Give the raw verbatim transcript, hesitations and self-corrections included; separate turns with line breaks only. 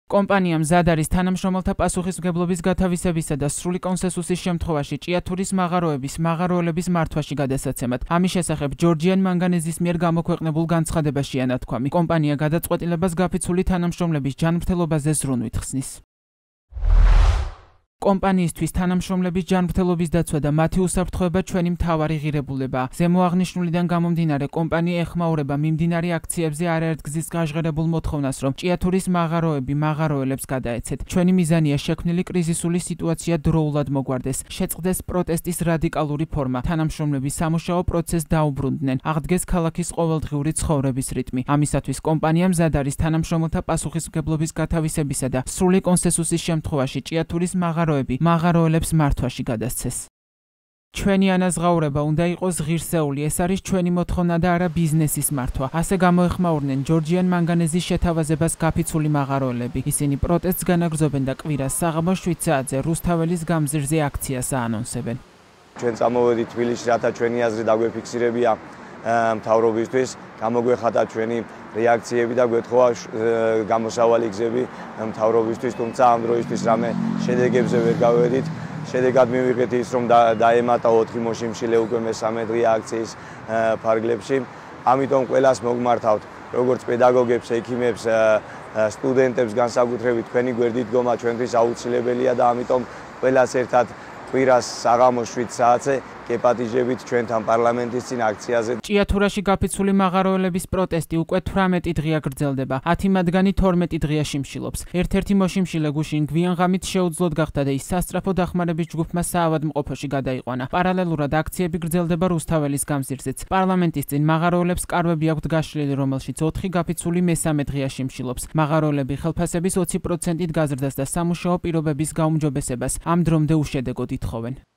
კომპანია მზად არის თანამშრომელთა პასუხისმგებლობის გათავისებისა და სრული კონსენსუსის შემთხვევაში ჭიათურის მაღაროების მაღაროელების მართვაში გადასაცემად. ამის შესახებ ჯორჯიან მანგანეზის მიერ გამოქვეყნებულ განცხადებაშია ნათქვამი. კომპანია გადაწყვეტილებას გაფიცული თანამშრომლების ჯანმრთელობაზე ზრუნვით ხსნის. კომპანიისთვის თანამშრომლების ჯანმრთელობის დაცვა და მათი უსაფრთხოება ჩვენი მთავარი ღირებულებაა. ზემოაღნიშნულიდან გამომდინარე, კომპანია ეხმაურება მიმდინარე აქციებზე არაერთგზის გაჟღერებულ მოთხოვნას, რომ ჭიათურის მაღაროები მაღაროელებს გადაეცეთ. ჩვენი მიზანია შექმნილი კრიზისული სიტუაცია დროულად მოგვარდეს, შეწყდეს პროტესტის რადიკალური ფორმა, თანამშრომლების სამუშაო პროცესს დაუბრუნდნენ, აღდგეს ქალაქის ყოველდღიური ცხოვრების რიტმი. ამისათვის კომპანია მზად არის თანამშრომელთა პასუხისმგებლობის გათავისებისა და სრული კონსენსუსის შემთხვევაში ჭიათურის მაღაროები მაღაროელებს მართვაში გადასცეს. ჩვენი ანაზღაურება უნდა იყოს ღირსეული, ეს არის ჩვენი მოთხოვნა და არა ბიზნესის მართვა. ასე გამოეხმაურნენ ჯორჯიან მანგანეზის შეთავაზებას გაფიცული მაღაროელები. ისინი პროტესტს განაგრძობენ და კვირას საღამოს შვიდ საათზე რუსთაველის გამზირზე აქციას აანონსებენ.
ჩვენ წამოვედით თბილისში, რათა ჩვენი აზრი დაგვეფიქსირებია მთავრობისთვის, გამოგვეხატა ჩვენი რეაქციები და გვეთხოვა გამოსავალი გზები მთავრობისთვის, თუმცა ამ დროისთვის რამე შედეგებზე ვერ გავედით. შედეგად მივიღეთ ის, რომ დაემატა ოთხი მოშიმშილე უკვე მესამე დღეა აქციის ფარგლებში. ამიტომ ყველას მოგმართავთ, როგორც პედაგოგებს, ექიმებს, სტუდენტებს განსაკუთრებით თქვენი გვერდით დგომა ჩვენთვის აუცილებელია და ამიტომ ყველას ერთად კვირას საღამოს შვიდ საათზე გეპატიჟებით ჩვენთან პარლამენტის წინ აქციაზე.
ჭიათურაში გაფიცული მაღაროელების პროტესტი უკვე თვრამეტი დღეა გრძელდება. ათი მათგანი თორმეტი დღეა შიმშილობს. ერთ-ერთი მოშიმშილე გუშინ გვიანღამით შეუძლოდ გახდა და ის სასწრაფო დახმარების ჯგუფმა საავადმყოფოში გადაიყვანა. პარალელურად აქციები გრძელდება რუსთაველის გამზირზეც. პარლამენტის წინ მაღაროელებს კარვები აქვთ გაშლილი, რომელშიც ოთხი გაფიცული მესამე დღეა შიმშილობს. მაღაროელები ხელფასების ოცი პროცენტით გაზრდას და სამუშაო პირობების გაუმჯობესებას ამ დრომდე უშედეგოდ ითხოვენ.